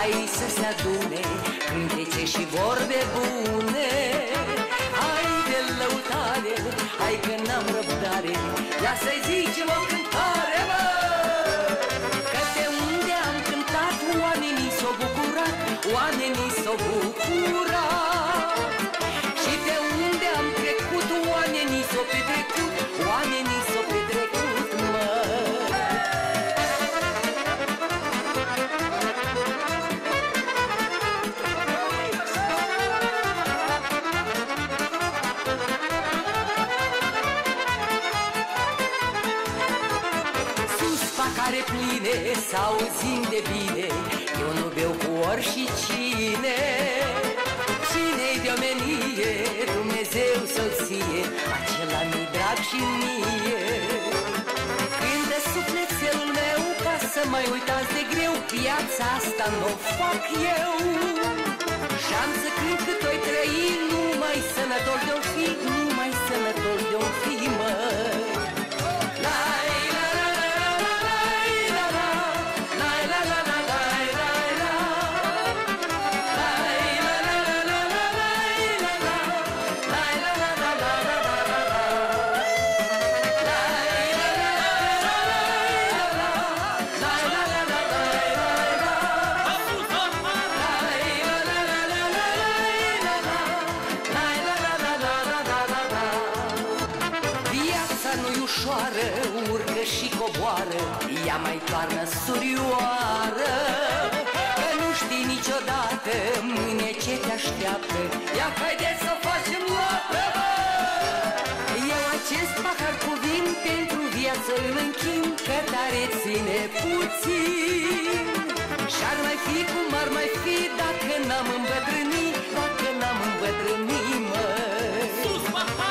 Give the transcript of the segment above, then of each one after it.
hai să se adune cântece și vorbe bune. Hai de lăutare, hai că n-am răbdare, ia să-i zicem o cântare, mă! Că de unde am cântat, oamenii s-au bucurat, oamenii s-au bucurat. Și pe unde am trecut, oamenii s-au petrecut, oamenii s-au petrecut, mă! Care pline s-auzim de bine, eu nu beau cu oricine. Cine-i de omenie, Dumnezeu să-l ție, acela mi-i drag și mie. Cântă sufletelul meu ca să mai uitați de greu, viața asta n-o fac eu. Și-am să cânt cât o-i trăi, numai sănător de-o fi, numai sănător de-o fi, mă. Urcă și coboară, ea mai toarnă surioară. Că nu știi niciodată mâine ce te așteaptă, ia haideți să facem loată, bă! Eu acest pahar cu vin pentru viață îl închin, că tare ține puțin. Și-ar mai fi cum ar mai fi dacă n-am îmbătrânit, dacă n-am îmbătrânit, mă! Sus pahar!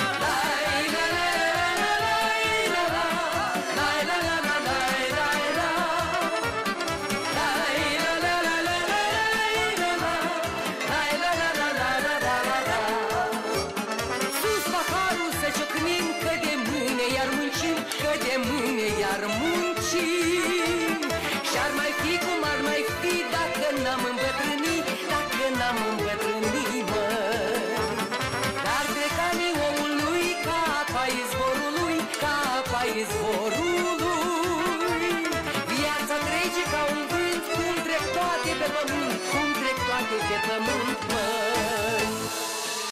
Că de mâine iar muncim. Și-ar mai fi cum ar mai fi dacă n-am îmbătrânit, dacă n-am îmbătrânit, mă. Dar pleca omului ca apa izvorului, ca apa izvorului. Viața trece ca un vânt, cum trec toate pe pământ, cum trec toate pe pământ, mă.